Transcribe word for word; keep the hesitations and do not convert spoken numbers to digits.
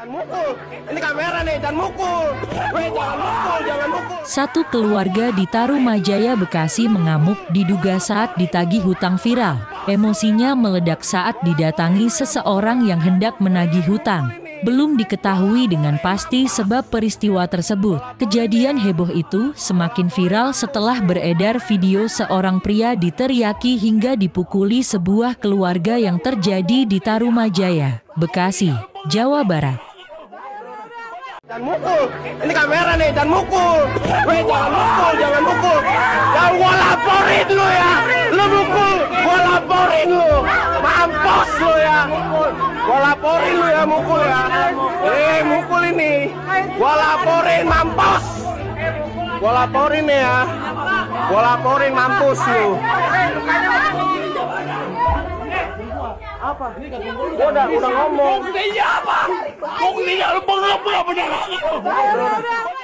Mukul, ini kamera nih, jangan mukul. Weh, jangan mukul, jangan mukul. Satu keluarga di Tarumajaya, Bekasi mengamuk diduga saat ditagih hutang viral. Emosinya meledak saat didatangi seseorang yang hendak menagih hutang. Belum diketahui dengan pasti sebab peristiwa tersebut. Kejadian heboh itu semakin viral setelah beredar video seorang pria diteriaki hingga dipukuli sebuah keluarga yang terjadi di Tarumajaya, Bekasi, Jawa Barat. Jangan mukul, ini kamera nih, jangan mukul. Weh, jangan mukul, jangan mukul. Yang gua laporin lu ya, lu mukul, gua laporin lu. Mampus lu ya, gua laporin lu ya, mukul ya. Eh, mukul ini, gua laporin, mampus. Gua laporin ya, gua laporin, mampus lu. Apa? Udah, udah ngomong. Buktinya apa? Buktinya lu pengapa beneran.